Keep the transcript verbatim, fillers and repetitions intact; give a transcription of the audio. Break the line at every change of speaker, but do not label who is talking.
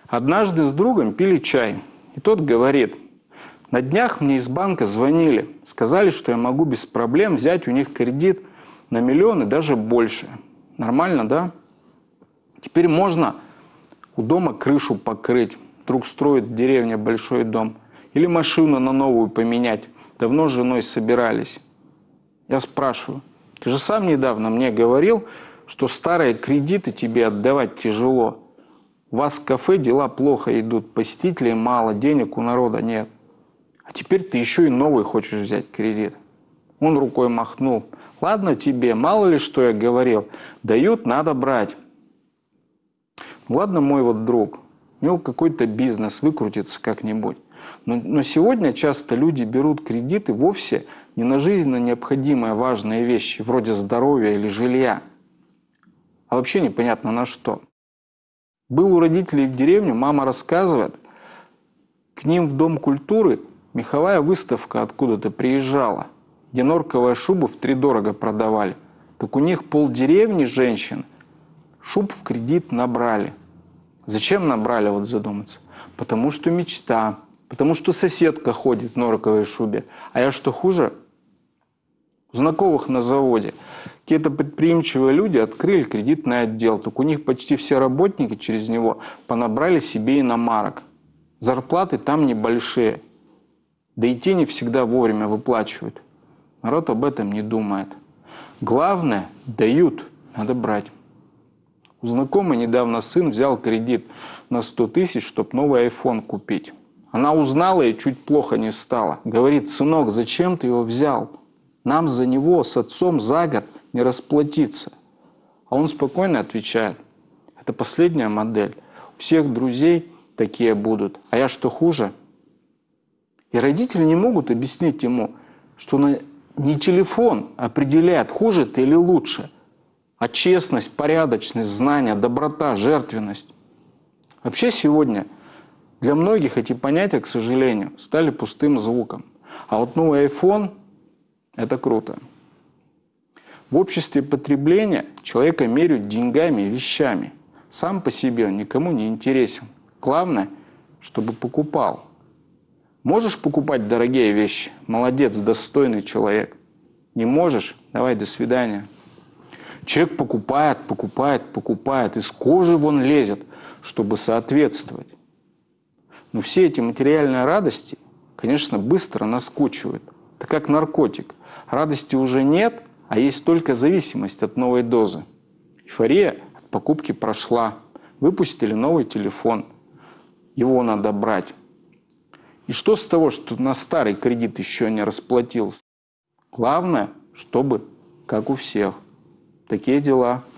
Однажды с другом пили чай, и тот говорит: на днях мне из банка звонили, сказали, что я могу без проблем взять у них кредит на миллион и даже больше. Нормально, да? Теперь можно у дома крышу покрыть, вдруг строит в деревне большой дом, или машину на новую поменять, давно с женой собирались. Я спрашиваю: ты же сам недавно мне говорил, что старые кредиты тебе отдавать тяжело. У вас в кафе дела плохо идут, посетителей мало, денег у народа нет. А теперь ты еще и новый хочешь взять кредит. Он рукой махнул. Ладно тебе, мало ли что я говорил. Дают, надо брать. Ладно, мой вот друг, у него какой-то бизнес, выкрутится как-нибудь. Но, но сегодня часто люди берут кредиты вовсе не на жизненно необходимые важные вещи, вроде здоровья или жилья, а вообще непонятно на что. Был у родителей в деревне, мама рассказывает, к ним в Дом культуры меховая выставка откуда-то приезжала, где норковые шубы втридорого продавали. Так у них полдеревни женщин шуб в кредит набрали. Зачем набрали, вот задуматься? Потому что мечта, потому что соседка ходит в норковой шубе. А я что, хуже? У знакомых на заводе какие-то предприимчивые люди открыли кредитный отдел. Так у них почти все работники через него понабрали себе иномарок. Зарплаты там небольшие. Да и те не всегда вовремя выплачивают. Народ об этом не думает. Главное, дают, надо брать. У знакомой недавно сын взял кредит на сто тысяч, чтобы новый айфон купить. Она узнала и чуть плохо не стало. Говорит: сынок, зачем ты его взял? Нам за него с отцом за год не расплатиться. А он спокойно отвечает: это последняя модель. У всех друзей такие будут. А я что, хуже? И родители не могут объяснить ему, что не телефон определяет, хуже ты или лучше, а честность, порядочность, знания, доброта, жертвенность. Вообще сегодня для многих эти понятия, к сожалению, стали пустым звуком. А вот новый айфон – это круто. В обществе потребления человека меряют деньгами и вещами. Сам по себе он никому не интересен. Главное, чтобы покупал. Можешь покупать дорогие вещи? Молодец, достойный человек. Не можешь? Давай, до свидания. Человек покупает, покупает, покупает, из кожи вон лезет, чтобы соответствовать. Но все эти материальные радости, конечно, быстро наскучивают. Это как наркотик. Радости уже нет, а есть только зависимость от новой дозы. Эйфория от покупки прошла. Выпустили новый телефон. Его надо брать. И что с того, что на старый кредит еще не расплатился? Главное, чтобы как у всех. Такие дела.